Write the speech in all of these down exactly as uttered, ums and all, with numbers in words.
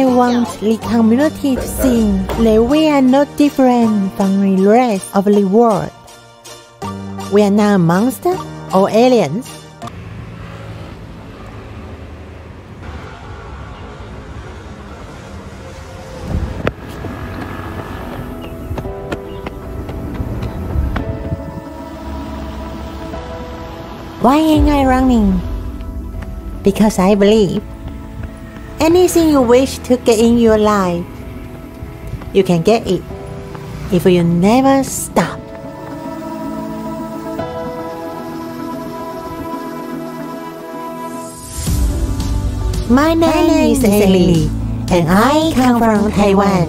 want the community to see that we are not different from the rest of the world. We are not monsters or aliens. Why am I running? Because I believe anything you wish to get in your life, you can get it if you never stop. My name is Ellie, and I come from Taiwan.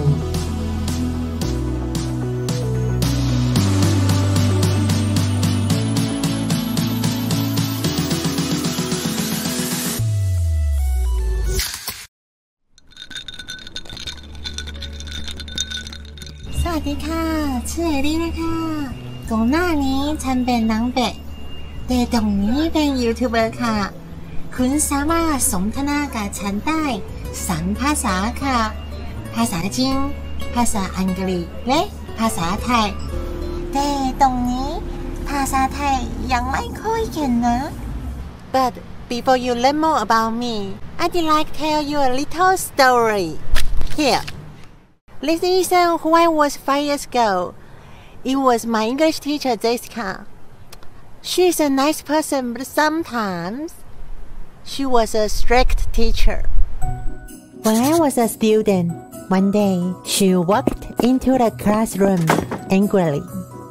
สวัสดีค่ะชื่อเอลี่นะคะก่อนหน้านี้ฉันเป็นนางแบบแต่ตรงนี้เป็นยูทูบเบอร์ค่ะคุณสามารถสนทนากับฉันได้สามภาษาค่ะภาษาจีนภาษาอังกฤษและภาษาไทยแต่ตรงนี้ภาษาไทยยังไม่ค่อยเก่งนะ But before you learn more about me I'd like to tell you a little story here This isn't who I was five years ago. It was my English teacher, Jessica. She's a nice person, but sometimes she was a strict teacher. When I was a student, one day she walked into the classroom angrily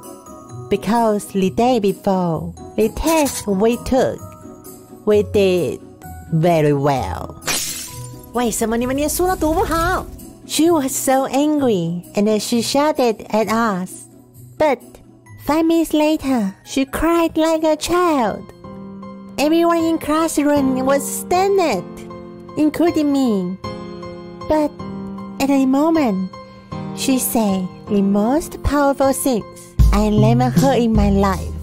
because the day before, the test we took, we did very well. 为什么你们念书都读不好？ She was so angry and she shouted at us. But five minutes later, she cried like a child. Everyone in the classroom was stunned, including me. But at the moment, she said the most powerful things I never heard in my life.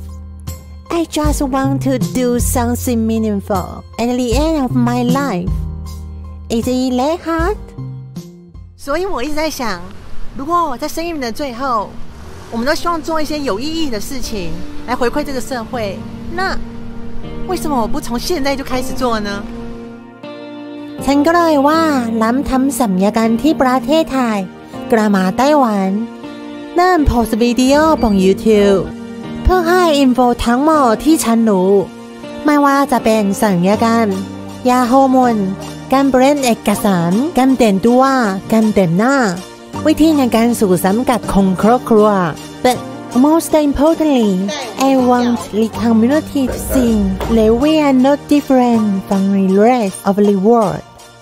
I just want to do something meaningful at the end of my life. Is it that hard?所以我一直在想，如果在生命的最后，我们都希望做一些有意义的事情来回馈这个社会，那为什么我不从现在就开始做呢？ฉันก็เลยว่าล้ำทำสัญญากันที่ประเทศไทยกลับมาไต้หวันเริ่มโพสต์วิดีโอบน YouTube เพื่อให้อินโฟทั้งหมดที่ฉันรู้ไม่ว่าจะเป็นสัญญากันยาฮอร์โมนการเบรนเอกสารการแต่งตัวการแต่งหน้าวิธีในการสู่สังกัดของครอบครัว But most importantly I want the community to see that we are not different from the rest of the world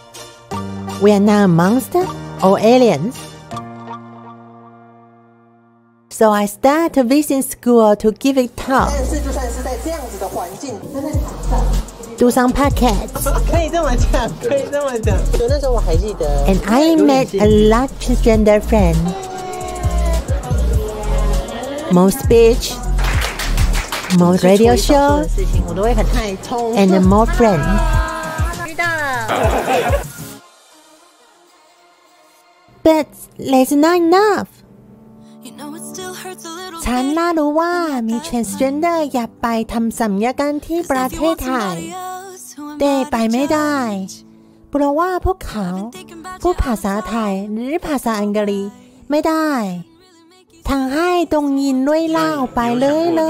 We are not monsters or aliens So I start to visit school to give a talk Do some podcasts. 可以这么讲，可以这么讲。就那时候我还记得。And I met a lot of transgender friends. More speech, more radio show, and more friends. 知道了。But that's not enough. ฉันน่ารู้ว่ามี transgender อยากไปทำสัญญากันที่ประเทศไทยแต่ไปไม่ได้เพราะว่าพวกเขาพูดภาษาไทยหรือภาษาอังกฤษไม่ได้ทางให้ตรงยินด้วยเล่าไปเลยเลย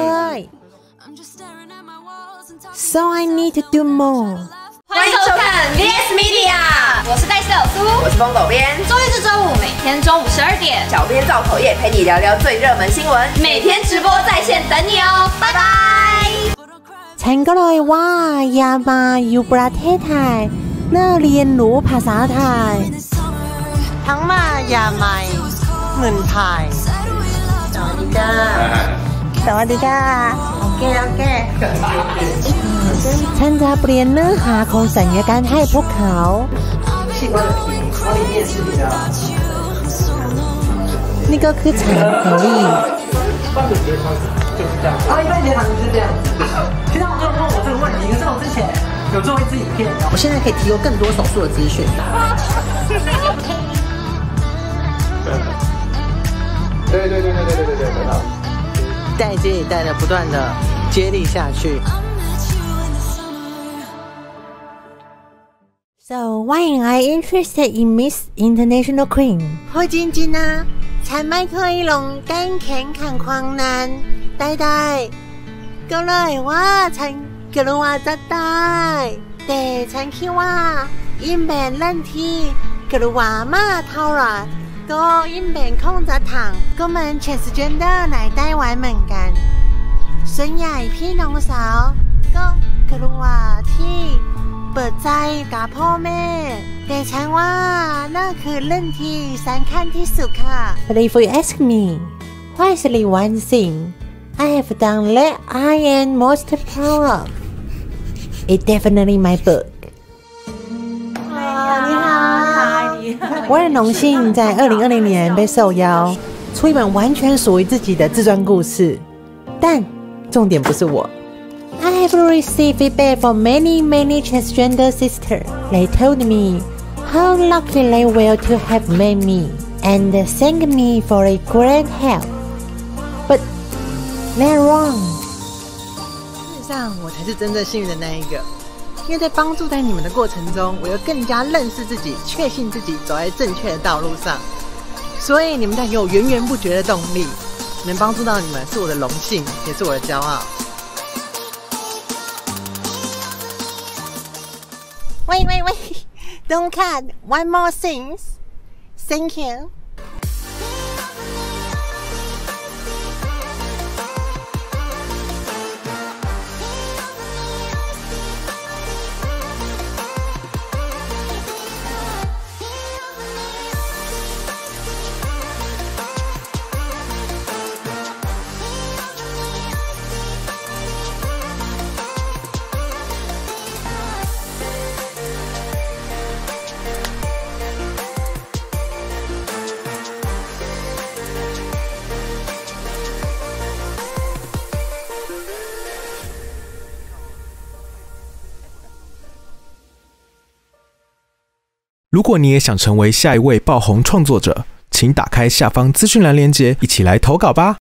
So I need to do more 欢迎收看 V S Media， 我是戴小苏， 我是风狗编， 周一至周五每天中午十二点， 小编造口业陪你聊聊最热门新闻， 每天直播在线等你哦，拜拜。 ฉันก็เลยว่าอยากมาอยู่ประเทศไทยเพื่อเรียนรู้ภาษาไทยทั้งมาอยากมาเมืองไทยสวัสดีจ้าสวัสดีจ้าโอเคโอเคฉันจะเปลี่ยนเนื้อหาของสัญญาการให้พวกเขานี่ก็คือฉันของลี่啊，一般节堂就是这样子。其实他们就问我这个问题，可是我之前有做一支影片，我现在可以提供更多手术的资讯。 代接一代的不断的接力下去。 So why are you interested in Miss International Queen? 好真真啊，ฉันไม่เคยลงการแข่งขันความนั้นใดๆก็เลยว่าฉันกลัวจะตายแต่ฉันคิดว่าอินแบนเล่นที่กลัวมากเท่าไหร่ก็อินแบนคงจะถังก็มัน transgender ในไต้หวันเหมือนกันส่วนใหญ่พี่น้องสาวก็กลัวที่เปิดใจกับพ่อแม่แต่ฉันว่านั่นคือเรื่องที่สำคัญที่สุดค่ะ But if you ask me what is the one thing I have done that I am most proud of it's definitely my book 你好我很荣幸在二零二零年被受邀出一本完全属于自己的自传故事但重点不是我I have received feedback from many, many transgender sisters. They told me how lucky they were to have met me and thank me for a great help. But they're wrong. 事实上，我才是真正幸运的那一个，因为在帮助在你们的过程中，我又更加认识自己，确信自己走在正确的道路上。所以你们在给我源源不绝的动力，能帮助到你们是我的荣幸，也是我的骄傲。 Wait, wait, wait. Don't cut. One more thing. Thank you. 如果你也想成为下一位爆红创作者，请打开下方资讯栏链接，一起来投稿吧。